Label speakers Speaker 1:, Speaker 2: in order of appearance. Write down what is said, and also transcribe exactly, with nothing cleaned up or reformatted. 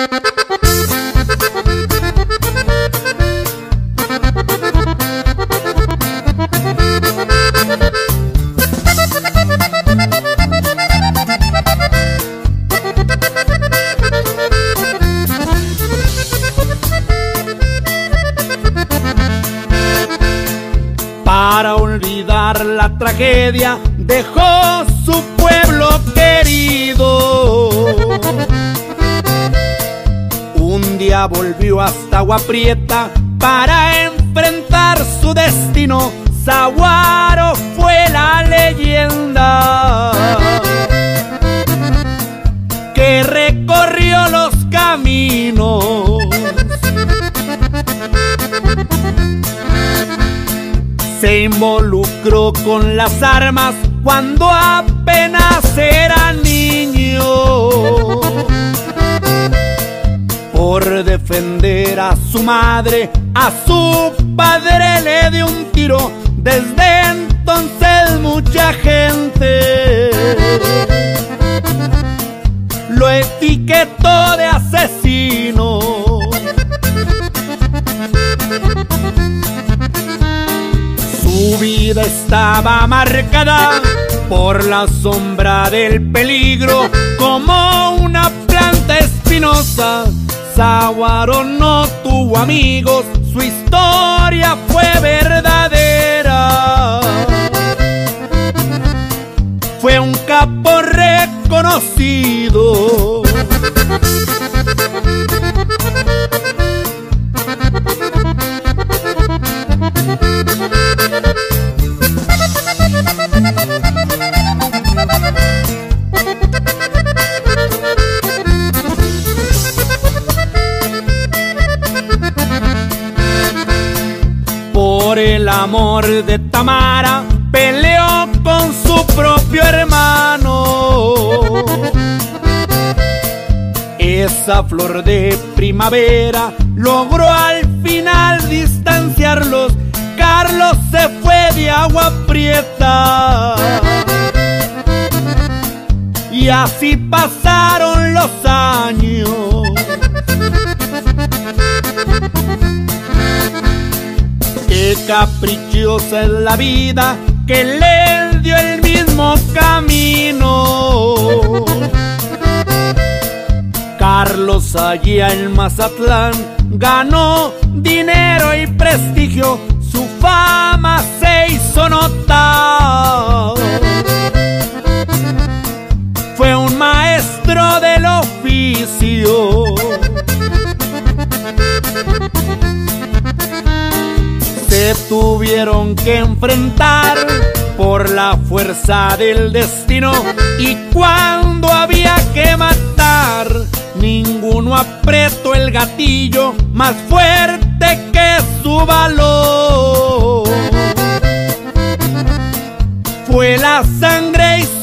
Speaker 1: Para olvidar la tragedia dejó su pueblo querido. Un día volvió hasta Agua Prieta para enfrentar su destino. Saguaro fue la leyenda que recorrió los caminos. Se involucró con las armas cuando apenas era niño. Por defender a su madre, a su padre le dio un tiro. Desde entonces mucha gente lo etiquetó de asesino. Su vida estaba marcada por la sombra del peligro, como una planta espinosa. Saguaro no tuvo amigos, su historia fue verdadera. Fue un capo reconocido. Por el amor de Tamara peleó con su propio hermano. Esa flor de primavera logró al final distanciarlos. Carlos se fue de Agua Prieta y así pasaron los años. Qué caprichosa es la vida que le dio el mismo camino. Carlos allá en Mazatlán ganó dinero y prestigio, su fama se hizo notar. Fue un maestro del oficio. Se tuvieron que enfrentar por la fuerza del destino, y cuando había que matar, ninguno apretó el gatillo más fuerte que su valor. Fue la sangre y